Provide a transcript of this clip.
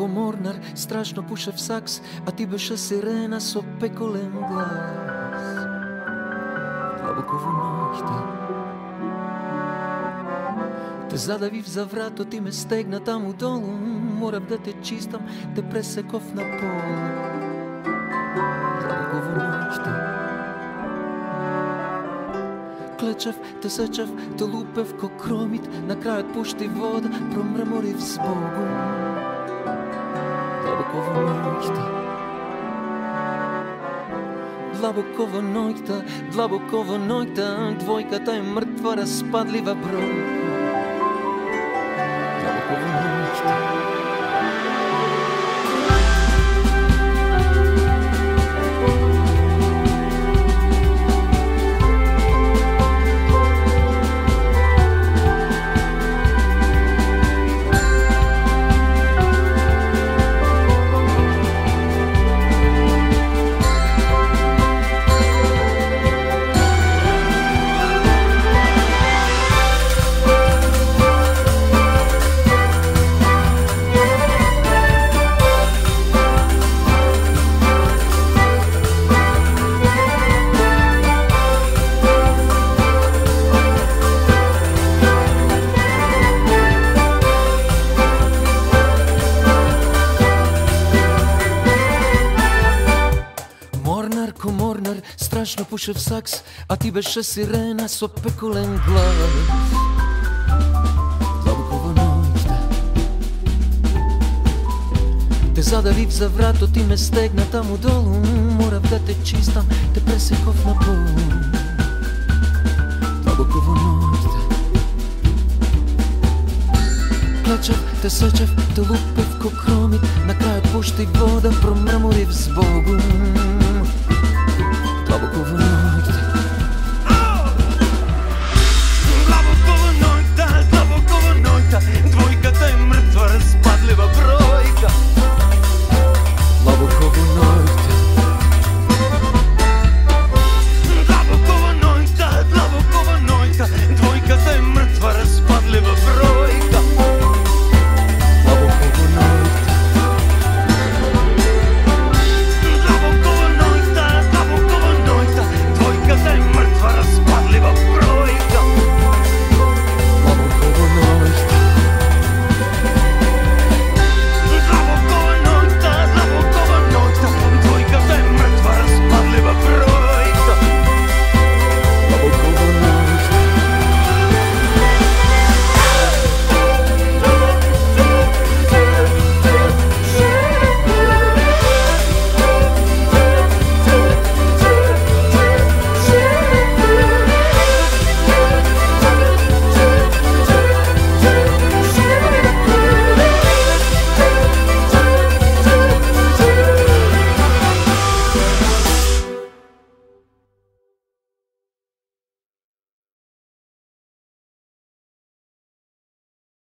ко морнар, страшно пушев сакс, а ти беше сирена со пеколен глас. Длабоко во ноќта те задавив за врато, ти ме стегна таму долу, морав да те чистам, те пресеков на пол. Длабоко во ноќта клечев, те сечев, те лупев ко кромит, на крајот пушти вода, промрморив збогум. Длабоко во ноќта, длабоко во ноќта, длабоко во ноќта, двојката е мртва, распадлива бројка. Длабоко во ноќта. Страшно пушев сакс, а ти беше сирена со пеколен глас. Длабоко во ноќта те задавив за врато, ти ме стегна таму долу, морав да те чистам, те пресеков на пол. Длабоко во ноќта клечев, те сечев, те лупев ко кромит, на крајот пушти вода, промрморив збогум.